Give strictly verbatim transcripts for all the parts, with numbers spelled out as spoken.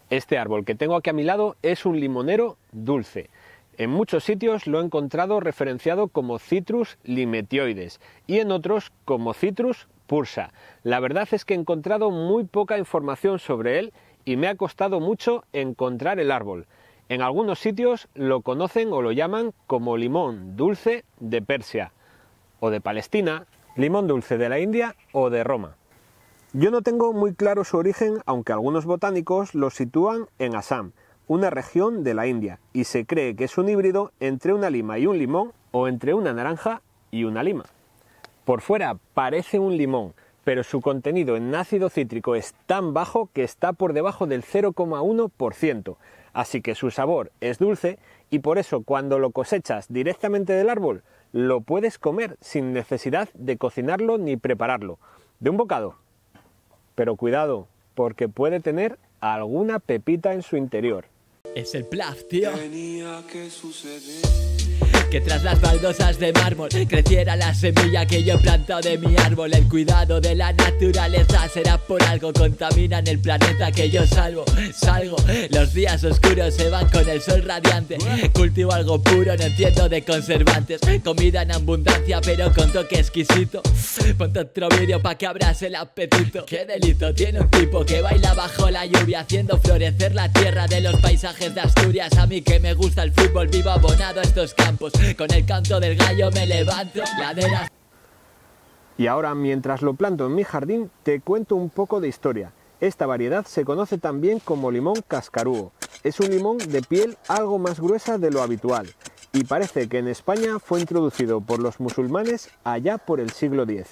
Este árbol que tengo aquí a mi lado es un limonero dulce. En muchos sitios lo he encontrado referenciado como Citrus limetioides y en otros como Citrus pursa. La verdad es que he encontrado muy poca información sobre él y me ha costado mucho encontrar el árbol. En algunos sitios lo conocen o lo llaman como limón dulce de Persia o de Palestina, limón dulce de la India o de Roma. Yo no tengo muy claro su origen, aunque algunos botánicos lo sitúan en Assam, una región de la India, y se cree que es un híbrido entre una lima y un limón o entre una naranja y una lima. Por fuera parece un limón, pero su contenido en ácido cítrico es tan bajo que está por debajo del cero coma uno por ciento, así que su sabor es dulce y por eso cuando lo cosechas directamente del árbol lo puedes comer sin necesidad de cocinarlo ni prepararlo, de un bocado. Pero cuidado, porque puede tener alguna pepita en su interior. Es el plaf, tío. Tenía que suceder que tras las baldosas de mármol creciera la semilla que yo he plantado de mi árbol. El cuidado de la naturaleza será por algo, contaminan el planeta que yo salvo. Salgo, los días oscuros se van con el sol radiante. Cultivo algo puro, no entiendo de conservantes. Comida en abundancia pero con toque exquisito. Ponte otro vídeo pa' que abras el apetito. Qué delito tiene un tipo que baila bajo la lluvia, haciendo florecer la tierra de los paisajes de Asturias. A mí que me gusta el fútbol, vivo abonado a estos campos. Con el canto del gallo me levanto, laderas. Y ahora, mientras lo planto en mi jardín, te cuento un poco de historia. Esta variedad se conoce también como limón cascarúo. Es un limón de piel algo más gruesa de lo habitual y parece que en España fue introducido por los musulmanes allá por el siglo diez.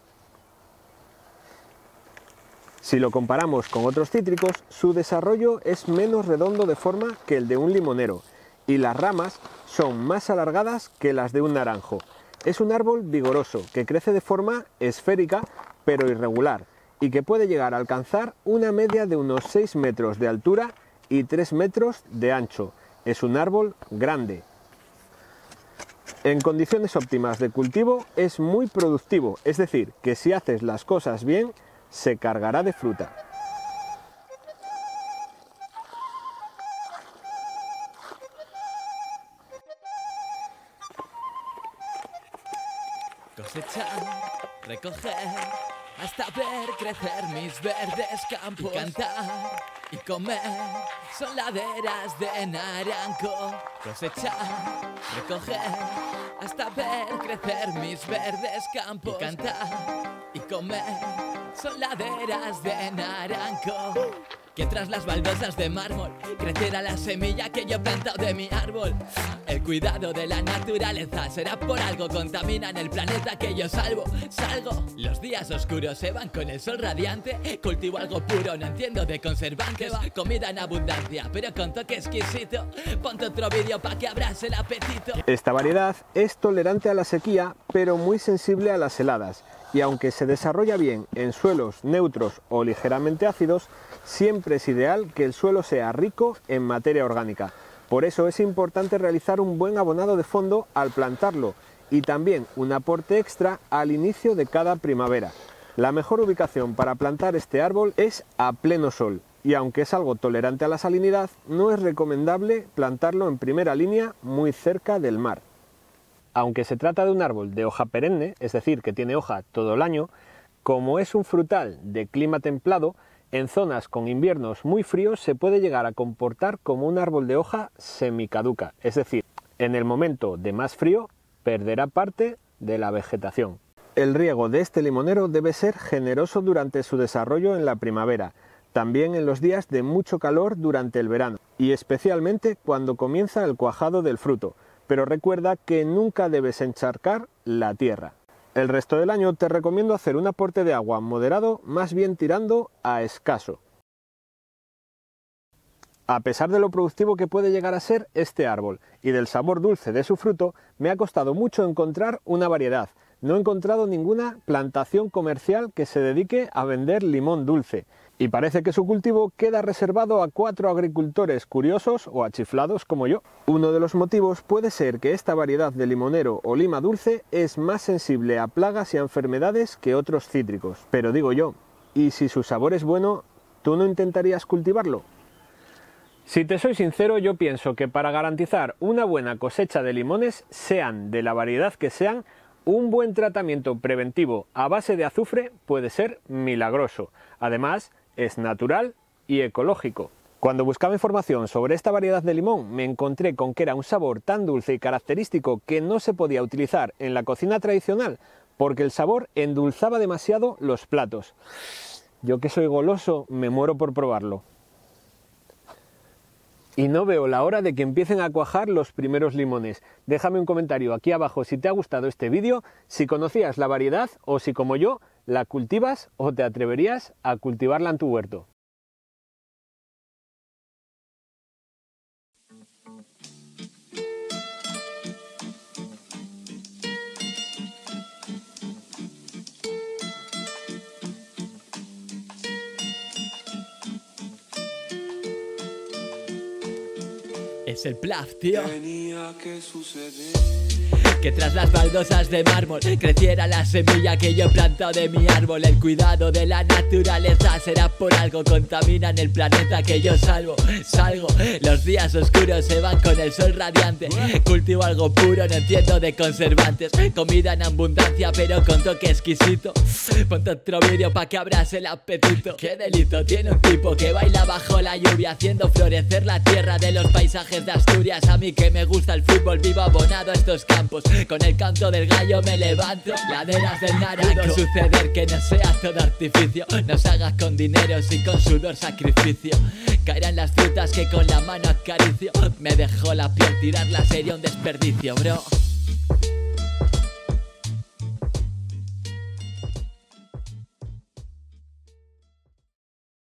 Si lo comparamos con otros cítricos, su desarrollo es menos redondo de forma que el de un limonero y las ramas son más alargadas que las de un naranjo. Es un árbol vigoroso que crece de forma esférica pero irregular y que puede llegar a alcanzar una media de unos seis metros de altura y tres metros de ancho. Es un árbol grande. En condiciones óptimas de cultivo es muy productivo, es decir, que si haces las cosas bien, se cargará de fruta. Cosechar, recoger, hasta ver crecer mis verdes campos. Y cantar y comer son laderas de naranjo. Cosechar, recoger, hasta ver crecer mis verdes campos. Y cantar y comer son laderas de naranjo. Que tras las baldosas de mármol crecerá la semilla que yo he plantado de mi árbol. El cuidado de la naturaleza será por algo, contaminan el planeta que yo salvo. Salgo, los días oscuros se van con el sol radiante. Cultivo algo puro, no entiendo de conservantes. Comida en abundancia, pero con toque exquisito. Ponte otro vídeo pa' que abras el apetito. Esta variedad es tolerante a la sequía, pero muy sensible a las heladas. Y aunque se desarrolla bien en suelos neutros o ligeramente ácidos, siempre es ideal que el suelo sea rico en materia orgánica. Por eso es importante realizar un buen abonado de fondo al plantarlo y también un aporte extra al inicio de cada primavera. La mejor ubicación para plantar este árbol es a pleno sol y aunque es algo tolerante a la salinidad, no es recomendable plantarlo en primera línea muy cerca del mar. Aunque se trata de un árbol de hoja perenne, es decir, que tiene hoja todo el año, como es un frutal de clima templado, en zonas con inviernos muy fríos se puede llegar a comportar como un árbol de hoja semicaduca, es decir, en el momento de más frío perderá parte de la vegetación. El riego de este limonero debe ser generoso durante su desarrollo en la primavera, también en los días de mucho calor durante el verano y especialmente cuando comienza el cuajado del fruto. Pero recuerda que nunca debes encharcar la tierra. El resto del año te recomiendo hacer un aporte de agua moderado, más bien tirando a escaso. A pesar de lo productivo que puede llegar a ser este árbol y del sabor dulce de su fruto, me ha costado mucho encontrar una variedad. No he encontrado ninguna plantación comercial que se dedique a vender limón dulce. Y parece que su cultivo queda reservado a cuatro agricultores curiosos o achiflados como yo. Uno de los motivos puede ser que esta variedad de limonero o lima dulce es más sensible a plagas y a enfermedades que otros cítricos. Pero digo yo, ¿y si su sabor es bueno, tú no intentarías cultivarlo? Si te soy sincero, yo pienso que para garantizar una buena cosecha de limones, sean de la variedad que sean, un buen tratamiento preventivo a base de azufre puede ser milagroso. Además, es natural y ecológico. Cuando buscaba información sobre esta variedad de limón, me encontré con que era un sabor tan dulce y característico que no se podía utilizar en la cocina tradicional porque el sabor endulzaba demasiado los platos. Yo que soy goloso, me muero por probarlo. Y no veo la hora de que empiecen a cuajar los primeros limones. Déjame un comentario aquí abajo si te ha gustado este vídeo, si conocías la variedad o si como yo la cultivas o te atreverías a cultivarla en tu huerto. Es el plaf, tío. Tenía que suceder. Que tras las baldosas de mármol creciera la semilla que yo he plantado de mi árbol. El cuidado de la naturaleza será por algo. Contaminan el planeta que yo salvo. Salgo, los días oscuros se van con el sol radiante. Cultivo algo puro, no entiendo de conservantes. Comida en abundancia pero con toque exquisito. Ponte otro vídeo pa' que abras el apetito. Qué delito tiene un tipo que baila bajo la lluvia, haciendo florecer la tierra de los paisajes de Asturias. A mí que me gusta el fútbol, vivo abonado a estos campos. Con el canto del gallo me levanto. Laderas del Naranco. Pudo suceder que no sea todo artificio. No se hagas con dinero, sí con sudor sacrificio. Caerán las frutas que con la mano acaricio. Me dejó la piel, tirarla sería un desperdicio, bro.